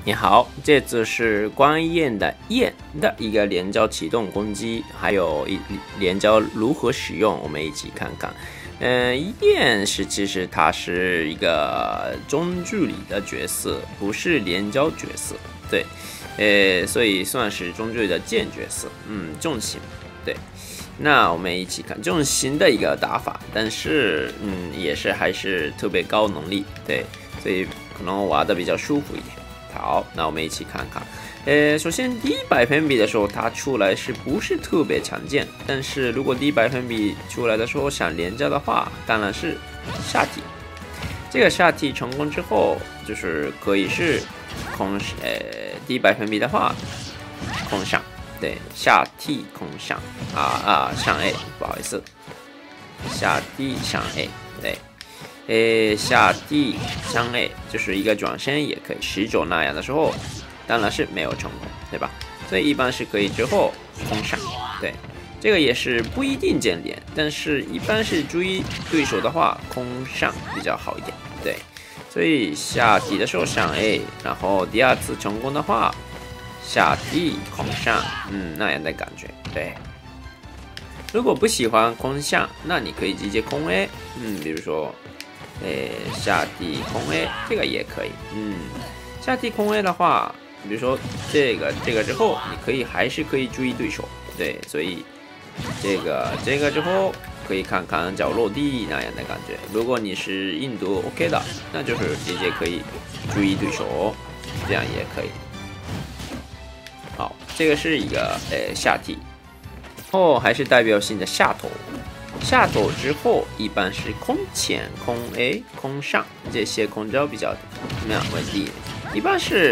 你好，这次是关燕的燕的一个连招启动攻击，还有连招如何使用，我们一起看看。燕其实它是一个中距离的角色，不是连招角色，对，所以算是中距离的剑角色，重型，对。那我们一起看重型的一个打法，但是也是还是特别高能力，对，所以可能玩的比较舒服一点。好，那我们一起看看。首先低百分比的时候，它出来是不是特别常见？但是如果低百分比出来的时候想连招的话，当然是下体。这个下体成功之后，就是可以是低百分比的话，空上，对，下体空上上 A， 不好意思，下地上 A， 对。下地上 A 就是一个转身，也可以10肘那样的时候，当然是没有成功，对吧？所以一般是可以之后空上，对，这个也是不一定见连，但是一般是追对手的话，空上比较好一点，对。所以下地的时候上 A， 然后第二次成功的话，下地空上，那样的感觉，对。如果不喜欢空上，那你可以直接空 A， 比如说。下地空 A 这个也可以，下地空 A 的话，比如说这个之后，你还是可以注意对手，对，所以这个之后可以看看脚落地那样的感觉。如果你是印度 OK 的，那就是直接可以注意对手，这样也可以。好，这个是一个下地，还是代表性的下头。下头之后一般是空前、空 A、空上这些空招比较怎么样为低，一般是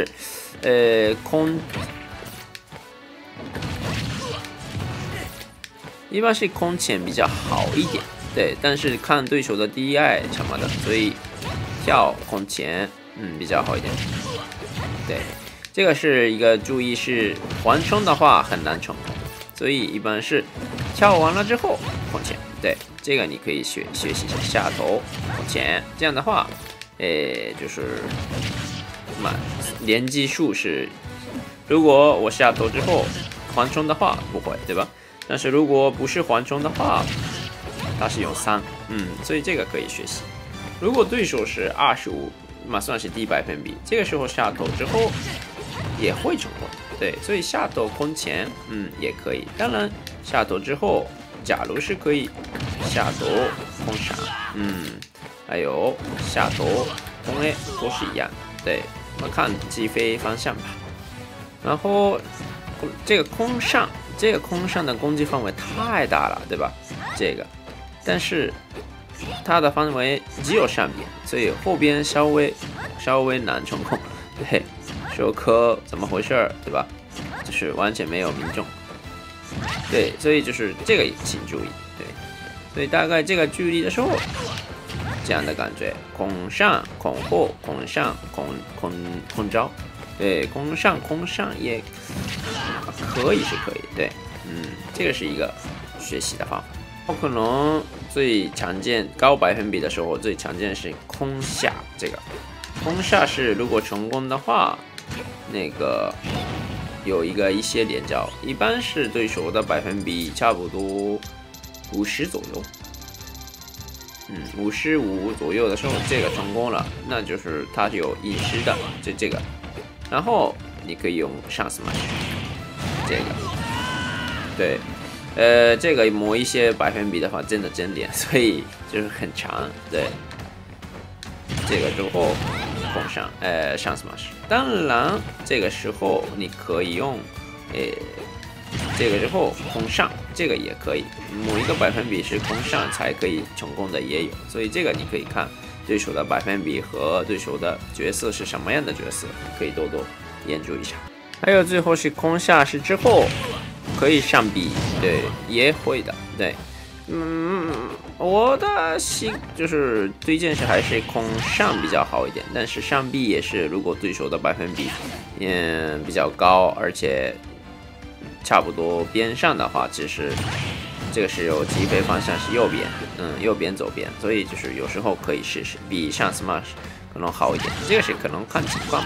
空前比较好一点，对，但是看对手的 DI 什么的，所以跳空前比较好一点，对，这个是一个注意是缓冲的话很难成功，所以一般是跳完了之后空前。对，这个你可以学习一下下头空前，这样的话，就是连击数是，如果我下头之后缓冲的话不会，对吧？但是如果不是缓冲的话，它是用3，所以这个可以学习。如果对手是25，算是低百分比，这个时候下头之后也会成功，对，所以下头空前，也可以。当然下头之后。假如是可以下头空上，还有下头空 A 都是一样，对，我们看击飞方向吧。然后这个空上的攻击范围太大了，对吧？但是它的范围只有上边，所以后边稍微难成功。对，手科怎么回事，对吧？就是完全没有命中。对，所以就是这个请注意，对，所以大概这个距离的时候，这样的感觉，空上、空后、空上、空招，对，空上也可以，对，这个是一个学习的方法。可能最常见高百分比的时候，最常见是空下，这个空下是如果成功的话，那个。有一些连招，一般是对手的百分比差不多50左右，55左右的时候，这个成功了，那就是它有隐身的，就这个，然后你可以用上 smash 这个，对，这个磨一些百分比的话，真连，所以就是很长，对，这个之后。上上 smash， 当然这个时候你可以用这个之后空上，这个也可以，某一个百分比是空上才可以成功的也有，所以这个你可以看对手的百分比和对手的角色是什么样的角色，可以多研究一下。还有最后是空下是之后可以上 B， 对，也会的，对。我的就是推荐是还是空上比较好一点，但是上 B 也是，如果对手的百分比比较高，而且差不多边上的话，其实这个是有击飞方向是右边，右边走边，所以就是有时候可以试试，比上 Smash 可能好一点，这个是可能看情况吧，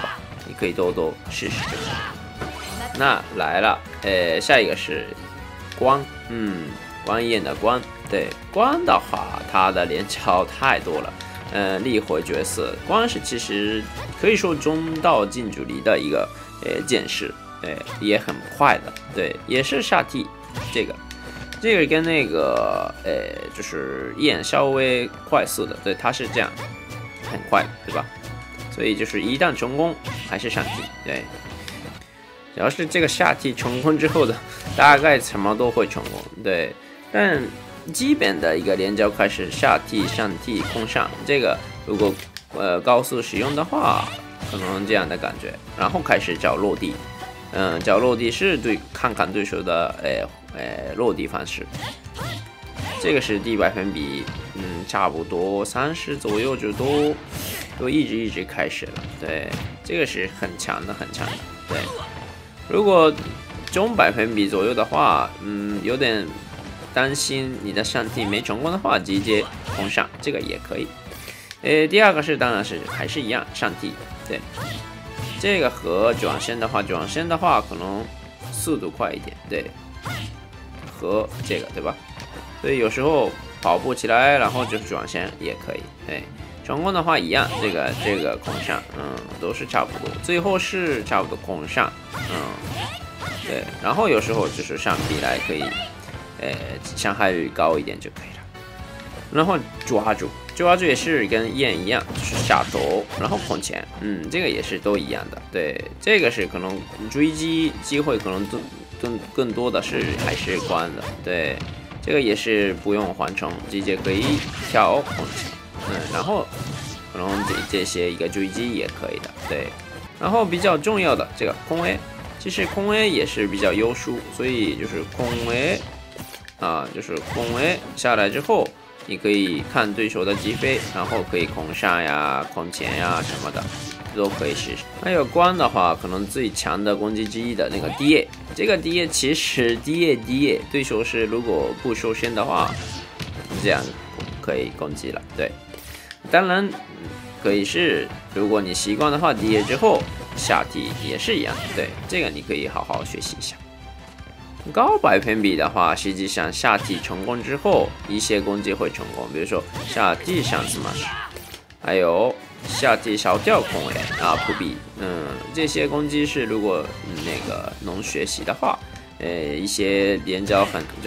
你可以多多试试。那来了，下一个是光，光焰的光，对，光的话，它的连招太多了，力回角色，光是其实可以说中到近距离的一个剑士，也很快的，对，也是下 T， 这个跟那个就是焰稍微快速的，对，它是这样，很快，对吧？所以就是一旦成功还是上 T， 对。只要是这个下 T 成功之后的，大概什么都会成功，对。但基本的一个连招开始下 T 上 T 空上，这个如果高速使用的话，可能这样的感觉。然后开始找落地，找落地是看看对手的落地方式。这个是低百分比，差不多30左右就都一直开始了，对。这个是很强的，对。如果中百分比左右的话，有点担心你的上 T 没成功的话，直接空上，这个也可以。第二个是当然是还是一样上 T， 对。这个和转身的话可能速度快一点，对。和这个对吧？所以有时候跑步起来，然后就是转身也可以，对。成功的话一样，这个空上，都是差不多，最后是差不多空上，对，然后有时候就是上 B 来可以，伤害率高一点就可以了。然后抓住也是跟焰一样，就是下头，然后空前，这个也是都一样的，对，这个是可能追击机会可能更多的是还是光的，对，这个也是不用缓冲，直接可以跳空前。然后可能这些一个追击也可以的，对。然后比较重要的这个空 A， 其实空 A 也是比较优秀，所以就是空 A 就是空 A 下来之后，你可以看对手的击飞，然后可以空上呀、空前呀什么的都可以试试。还有光的话，可能最强的攻击之一的那个 DA， 这个 DA 其实 DA 对手是如果不受身的话，这样可以攻击了，对。当然可以是，如果你习惯的话，DA 之后下 T 也是一样，对，这个你可以好好学习一下。高百分比的话，实际上下 T 成功之后，一些攻击会成功，比如说下 T 上 smash， 还有下 T 小跳空 A 普 B， 这些攻击是如果那个能学习的话，一些连招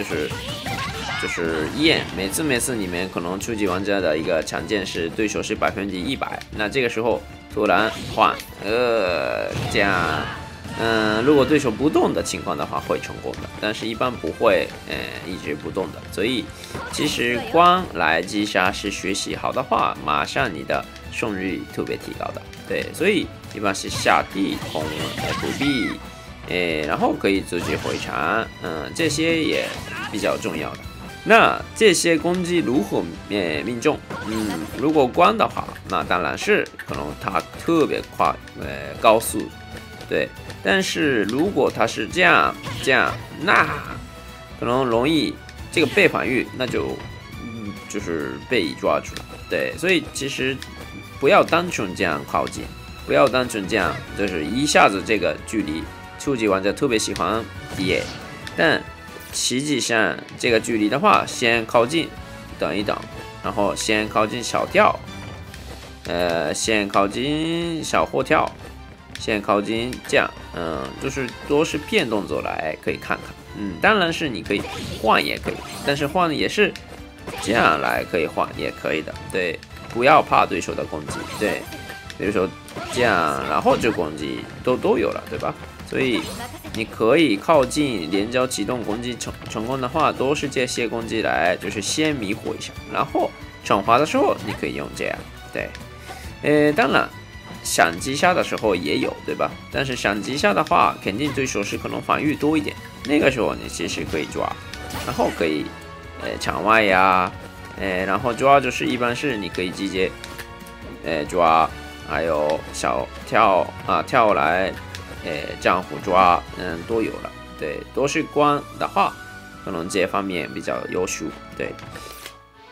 就是焰，每次你们可能初级玩家的一个常见是对手是100%，那这个时候突然换，这样，如果对手不动的情况的话会成功的，但是一般不会，一直不动的，所以其实光来击杀是学习好的话，马上你的胜率特别提高的，对，所以一般是下地空 FB，然后可以自己回场，这些也比较重要的。那这些攻击如何命中？如果光的话，那当然是可能它特别快，高速，对。但是如果它是这样，那可能容易这个被防御，那就是被抓住了，对。所以其实不要单纯这样靠近，不要单纯这样，就是一下子这个距离，初级玩家特别喜欢 DA， 但实际上这个距离的话，先靠近，等一等，然后先靠近小跳，先靠近小后跳，先靠近这样，就是都是骗动作来可以看看，当然是你可以换也可以，但是换也是这样来可以换也可以的，对，不要怕对手的攻击，对，比如说这样，然后就攻击都有了，对吧？所以你可以靠近连招启动攻击成功的话，都是这些攻击来，就是先迷惑一下，然后惩罚的时候你可以用这样，对，当然闪击杀的时候也有，对吧？但是闪击杀的话，肯定对手是可能防御多一点，那个时候你其实可以抓，然后可以场外呀，然后抓就是一般是你可以直接抓，还有小跳跳来。丈夫抓，都有了，对，都是光的话，可能这方面比较优秀，对。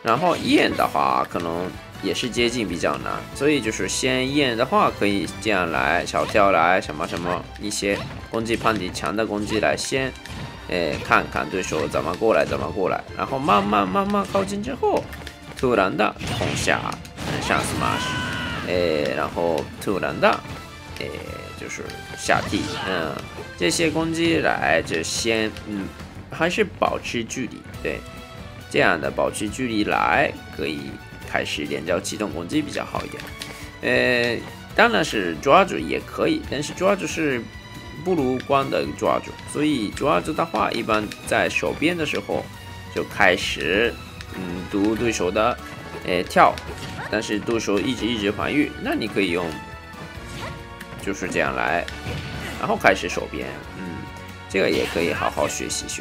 然后燕的话可能也是接近比较难，所以就是先燕的话可以这样来小跳来什么一些攻击判定强的攻击来先，看看对手怎么过来，然后慢慢靠近之后，突然的空下上 smash，然后突然的就是下地，这些攻击来就先还是保持距离，对，这样的保持距离来可以开始连招启动攻击比较好一点。当然是抓住也可以，但是抓住是不如光的抓住，所以抓住的话，一般在手边的时候就开始读对手的跳，但是对手一直防御，那你可以用就是这样来，然后开始手边，这个也可以好好学习。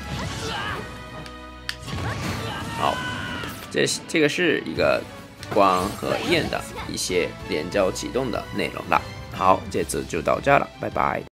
好，这个是一个光和焰的一些连招启动的内容了。好，这次就到这了，拜拜。